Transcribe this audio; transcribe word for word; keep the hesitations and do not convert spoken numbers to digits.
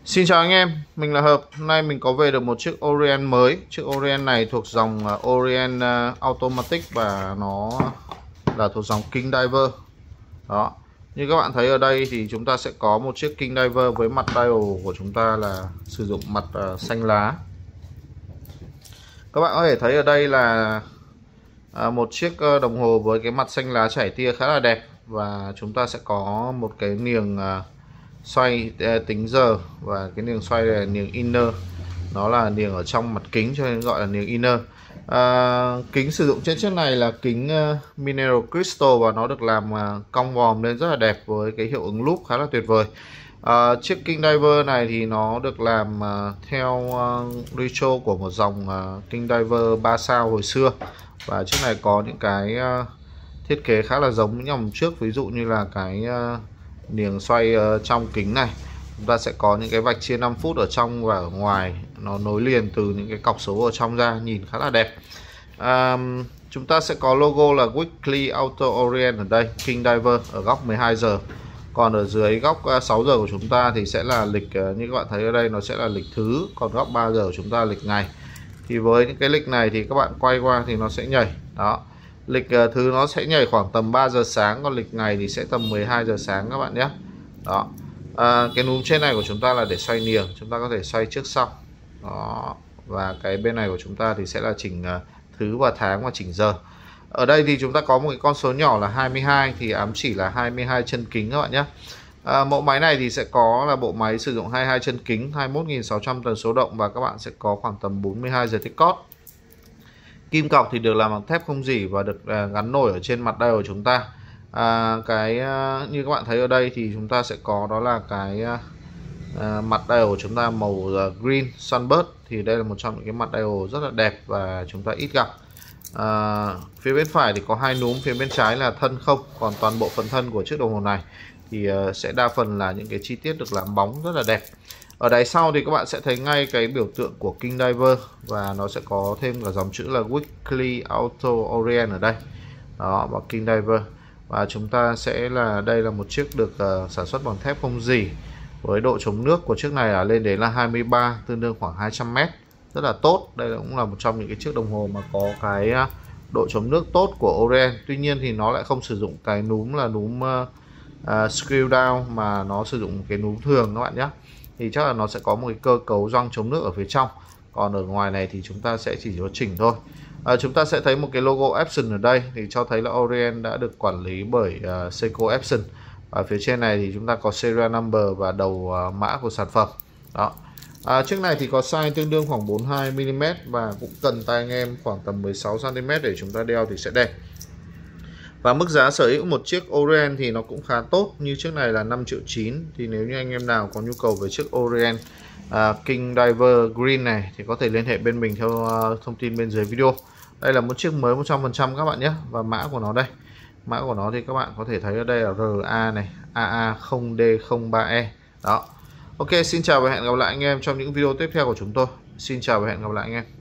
Xin chào anh em, mình là Hợp. Hôm nay mình có về được một chiếc Orient mới. Chiếc Orient này thuộc dòng Orient Automatic và nó là thuộc dòng King Diver. Đó. Như các bạn thấy ở đây thì chúng ta sẽ có một chiếc King Diver với mặt dial của chúng ta là sử dụng mặt xanh lá. Các bạn có thể thấy ở đây là một chiếc đồng hồ với cái mặt xanh lá chảy tia khá là đẹp, và chúng ta sẽ có một cái niềng xoay tính giờ, và cái niềng xoay là niềng inner, nó là niềng ở trong mặt kính cho nên gọi là niềng inner. À, kính sử dụng trên chiếc này là kính uh, mineral crystal, và nó được làm uh, cong vòm lên rất là đẹp với cái hiệu ứng loop khá là tuyệt vời. À, chiếc King Diver này thì nó được làm uh, theo uh, retro của một dòng uh, King Diver ba sao hồi xưa, và chiếc này có những cái uh, thiết kế khá là giống dòng trước, ví dụ như là cái uh, niềng xoay uh, trong kính này chúng ta sẽ có những cái vạch chia năm phút ở trong và ở ngoài, nó nối liền từ những cái cọc số ở trong ra, nhìn khá là đẹp. À, chúng ta sẽ có logo là Weekly Auto Orient ở đây, King Diver ở góc mười hai giờ, còn ở dưới góc sáu giờ của chúng ta thì sẽ là lịch, như các bạn thấy ở đây nó sẽ là lịch thứ, còn góc ba giờ của chúng ta là lịch ngày. Thì với những cái lịch này thì các bạn quay qua thì nó sẽ nhảy. Đó, lịch thứ nó sẽ nhảy khoảng tầm ba giờ sáng, còn lịch ngày thì sẽ tầm mười hai giờ sáng các bạn nhé. Đó. À, cái núm trên này của chúng ta là để xoay niềng, chúng ta có thể xoay trước sau. Đó. Và cái bên này của chúng ta thì sẽ là chỉnh uh, thứ và tháng và chỉnh giờ. Ở đây thì chúng ta có một cái con số nhỏ là hai mươi hai, thì ám chỉ là hai mươi hai chân kính các bạn nhé. À, mẫu máy này thì sẽ có là bộ máy sử dụng hai mươi hai chân kính, hai mươi mốt nghìn sáu trăm tần số động, và các bạn sẽ có khoảng tầm bốn mươi hai giờ tích cót. Kim cọc thì được làm bằng thép không rỉ và được uh, gắn nổi ở trên mặt dial của chúng ta. À, cái uh, như các bạn thấy ở đây thì chúng ta sẽ có đó là cái uh, mặt dial của chúng ta màu uh, green sunbird, thì đây là một trong những cái mặt dial rất là đẹp và chúng ta ít gặp. À, phía bên phải thì có hai núm, phía bên trái là thân không, còn toàn bộ phần thân của chiếc đồng hồ này thì uh, sẽ đa phần là những cái chi tiết được làm bóng rất là đẹp. Ở đáy sau thì các bạn sẽ thấy ngay cái biểu tượng của King Diver, và nó sẽ có thêm cả dòng chữ là Weekly Auto Orient ở đây. Đó, và King Diver. Và chúng ta sẽ là đây là một chiếc được uh, sản xuất bằng thép không rỉ, với độ chống nước của chiếc này là lên đến là hai mươi ba, tương đương khoảng hai trăm mét, rất là tốt. Đây cũng là một trong những cái chiếc đồng hồ mà có cái uh, độ chống nước tốt của Orient. Tuy nhiên thì nó lại không sử dụng cái núm là núm uh, uh, screw down, mà nó sử dụng cái núm thường các bạn nhé. Thì chắc là nó sẽ có một cái cơ cấu gioăng chống nước ở phía trong, còn ở ngoài này thì chúng ta sẽ chỉ có chỉnh thôi. À, chúng ta sẽ thấy một cái logo Epson ở đây, thì cho thấy là Orient đã được quản lý bởi uh, Seiko Epson. Và phía trên này thì chúng ta có serial number và đầu uh, mã của sản phẩm. Đó. À, chiếc này thì có size tương đương khoảng bốn mươi hai mi li mét, và cũng cần tay anh em khoảng tầm mười sáu xăng ti mét để chúng ta đeo thì sẽ đẹp. Và mức giá sở hữu một chiếc Orient thì nó cũng khá tốt, như chiếc này là năm triệu chín. Thì nếu như anh em nào có nhu cầu về chiếc Orient uh, King Diver Green này thì có thể liên hệ bên mình theo uh, thông tin bên dưới video. Đây là một chiếc mới một trăm phần trăm các bạn nhé. Và mã của nó đây, mã của nó thì các bạn có thể thấy ở đây là R A này, A A không D không ba E. Đó. Ok, xin chào và hẹn gặp lại anh em trong những video tiếp theo của chúng tôi. Xin chào và hẹn gặp lại anh em.